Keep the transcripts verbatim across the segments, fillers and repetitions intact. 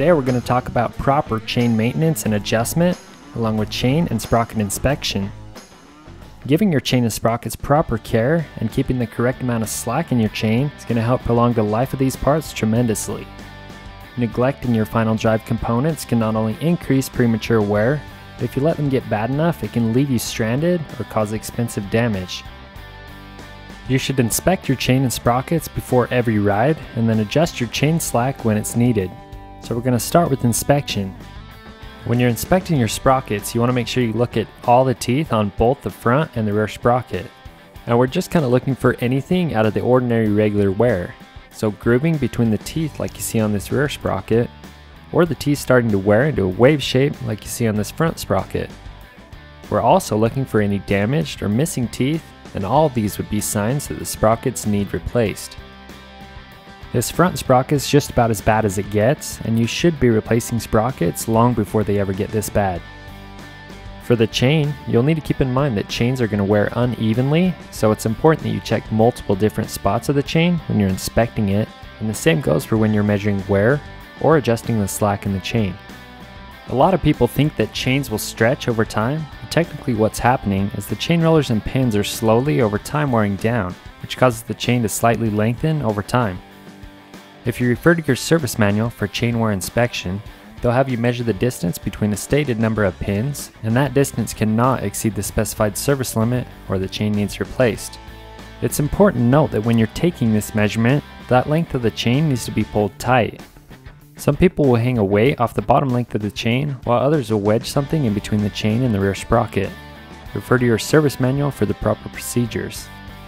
Today we're going to talk about proper chain maintenance and adjustment, along with chain and sprocket inspection. Giving your chain and sprockets proper care and keeping the correct amount of slack in your chain is going to help prolong the life of these parts tremendously. Neglecting your final drive components can not only increase premature wear, but if you let them get bad enough, it can leave you stranded or cause expensive damage. You should inspect your chain and sprockets before every ride and then adjust your chain slack when it's needed. So we're going to start with inspection. When you're inspecting your sprockets, you want to make sure you look at all the teeth on both the front and the rear sprocket. Now we're just kind of looking for anything out of the ordinary regular wear. So grooving between the teeth like you see on this rear sprocket, or the teeth starting to wear into a wave shape like you see on this front sprocket. We're also looking for any damaged or missing teeth, and all of these would be signs that the sprockets need replaced. This front sprocket is just about as bad as it gets, and you should be replacing sprockets long before they ever get this bad. For the chain, you'll need to keep in mind that chains are going to wear unevenly, so it's important that you check multiple different spots of the chain when you're inspecting it, and the same goes for when you're measuring wear or adjusting the slack in the chain. A lot of people think that chains will stretch over time, but technically what's happening is the chain rollers and pins are slowly over time wearing down, which causes the chain to slightly lengthen over time. If you refer to your service manual for chain wear inspection, they'll have you measure the distance between a stated number of pins, and that distance cannot exceed the specified service limit or the chain needs replaced. It's important to note that when you're taking this measurement, that length of the chain needs to be pulled tight. Some people will hang a weight off the bottom length of the chain, while others will wedge something in between the chain and the rear sprocket. Refer to your service manual for the proper procedures.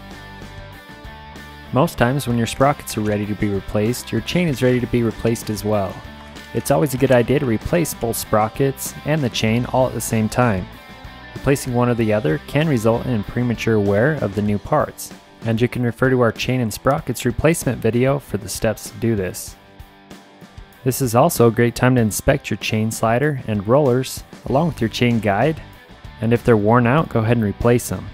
Most times when your sprockets are ready to be replaced, your chain is ready to be replaced as well. It's always a good idea to replace both sprockets and the chain all at the same time. Replacing one or the other can result in premature wear of the new parts, and you can refer to our chain and sprockets replacement video for the steps to do this. This is also a great time to inspect your chain slider and rollers along with your chain guide, and if they're worn out, go ahead and replace them.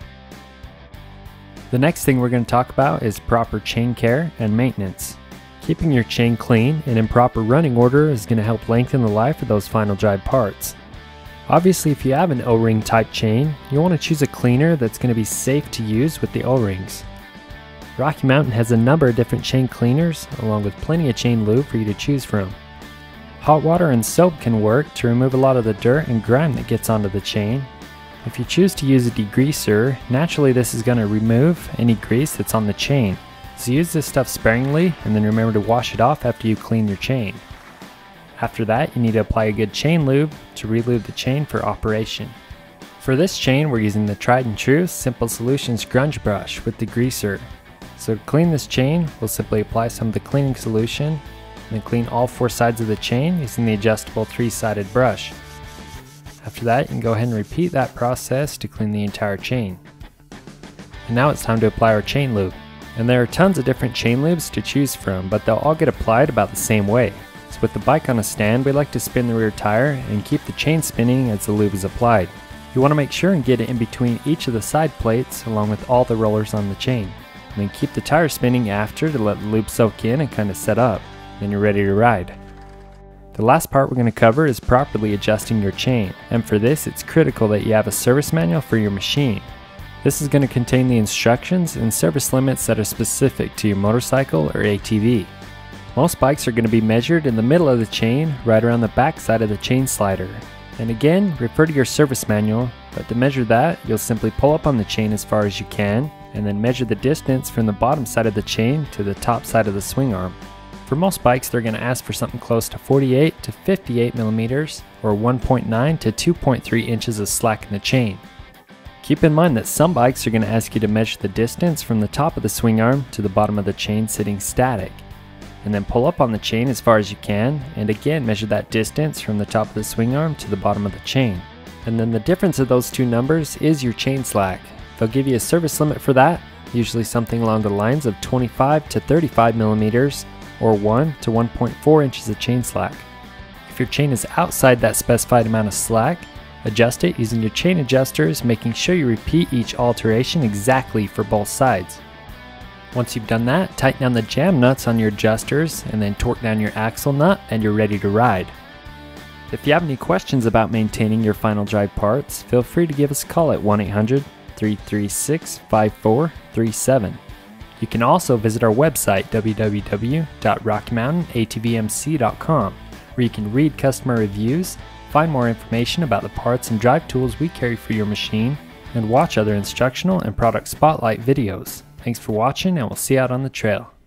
The next thing we're going to talk about is proper chain care and maintenance. Keeping your chain clean and in proper running order is going to help lengthen the life of those final drive parts. Obviously, if you have an O-ring type chain, you want to choose a cleaner that's going to be safe to use with the O-rings. Rocky Mountain has a number of different chain cleaners, along with plenty of chain lube for you to choose from. Hot water and soap can work to remove a lot of the dirt and grime that gets onto the chain. If you choose to use a degreaser, naturally this is going to remove any grease that's on the chain. So use this stuff sparingly, and then remember to wash it off after you clean your chain. After that, you need to apply a good chain lube to re-lube the chain for operation. For this chain, we're using the tried and true Simple Solutions Grunge Brush with degreaser. So to clean this chain, we'll simply apply some of the cleaning solution and then clean all four sides of the chain using the adjustable three-sided brush. After that, you can go ahead and repeat that process to clean the entire chain. And now it's time to apply our chain lube. And there are tons of different chain lubes to choose from, but they'll all get applied about the same way. So with the bike on a stand, we like to spin the rear tire and keep the chain spinning as the lube is applied. You want to make sure and get it in between each of the side plates along with all the rollers on the chain. And then keep the tire spinning after to let the lube soak in and kind of set up. Then you're ready to ride. The last part we're going to cover is properly adjusting your chain, and for this it's critical that you have a service manual for your machine. This is going to contain the instructions and service limits that are specific to your motorcycle or A T V. Most bikes are going to be measured in the middle of the chain, right around the back side of the chain slider. And again, refer to your service manual, but to measure that, you'll simply pull up on the chain as far as you can, and then measure the distance from the bottom side of the chain to the top side of the swing arm. For most bikes, they're going to ask for something close to forty-eight to fifty-eight millimeters, or one point nine to two point three inches of slack in the chain. Keep in mind that some bikes are going to ask you to measure the distance from the top of the swing arm to the bottom of the chain sitting static, and then pull up on the chain as far as you can, and again measure that distance from the top of the swing arm to the bottom of the chain. And then the difference of those two numbers is your chain slack. They'll give you a service limit for that, usually something along the lines of twenty-five to thirty-five millimeters, or one to one point four inches of chain slack. If your chain is outside that specified amount of slack, adjust it using your chain adjusters, making sure you repeat each alteration exactly for both sides. Once you've done that, tighten down the jam nuts on your adjusters and then torque down your axle nut and you're ready to ride. If you have any questions about maintaining your final drive parts, feel free to give us a call at one eight hundred, three three six, five four three seven. You can also visit our website w w w dot rocky mountain a t v m c dot com, where you can read customer reviews, find more information about the parts and drive tools we carry for your machine, and watch other instructional and product spotlight videos. Thanks for watching, and we'll see you out on the trail.